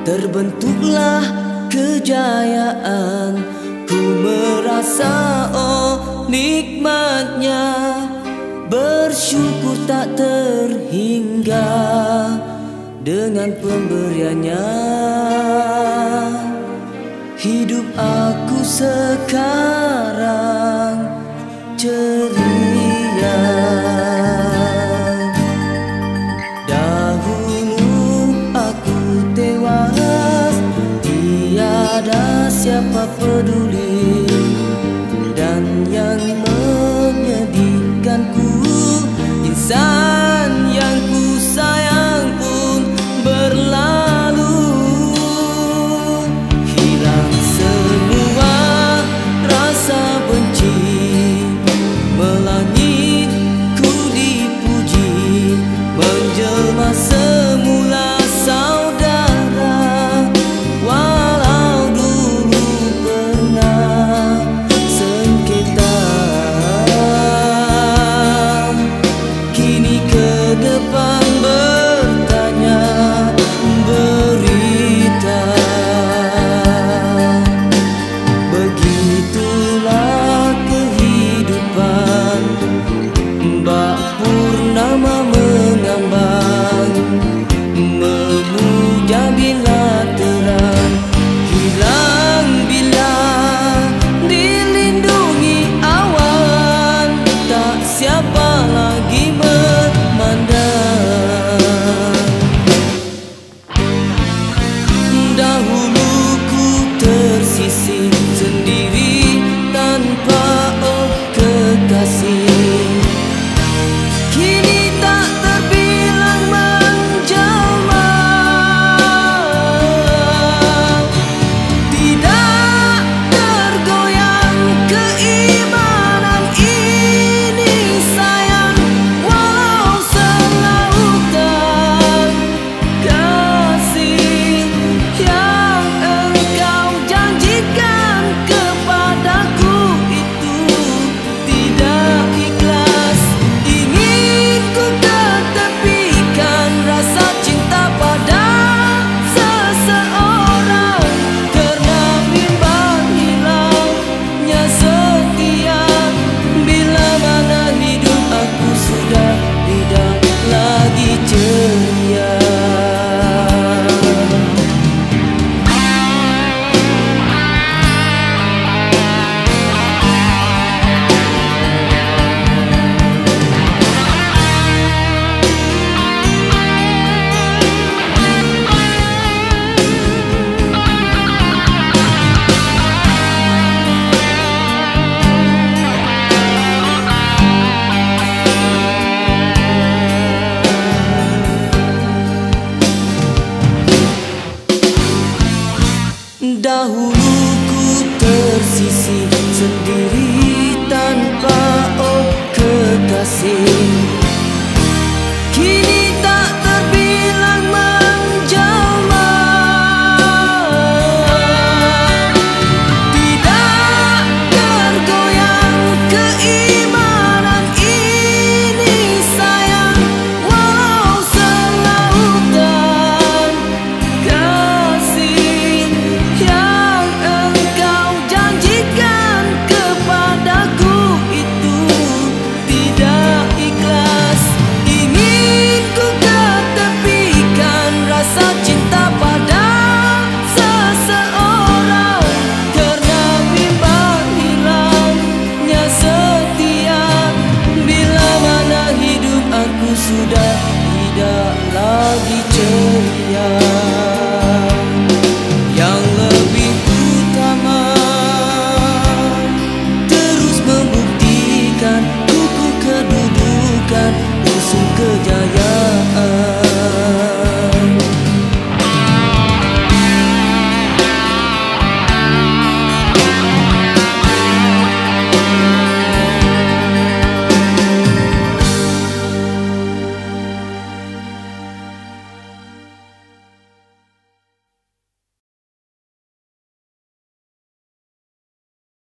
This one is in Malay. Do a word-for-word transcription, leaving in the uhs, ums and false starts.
terbentuklah kejayaan. Ku merasa oh nikmatnya, bersyukur tak terhingga dengan pemberiannya. Hidup aku sekarang ceria. Dahulu aku tewas, tiada siapa peduli, dan yang menyedihkanku, insan yang ku sayang pun berlalu. Hilang semua rasa benci, melangit ku dipuji, menjelma semula saudara. Walau dulu pernah sengketa, kini ke depan bertanya berita. Begitulah kehidupan, bak purnama mengambang, memuja bila terang, hilang bila dilindungi awan. Tak siapa lagi memandang. Dahulu ku tersisih sendiri tanpa oh kekasih, kini tak terbilang menjelma. Tidak tergoyang keimanan ini sayang, walau selautan kasih yang engkau janjikan kepadaku itu tidak ikhlas. Ingin ku ketepikan rasa cinta pada seseorang, kerana bimbang hilangnya setia, bila mana hidup aku sudah tidak lagi ceria. Dahulu ku tersisih sendiri tanpa oh kekasih,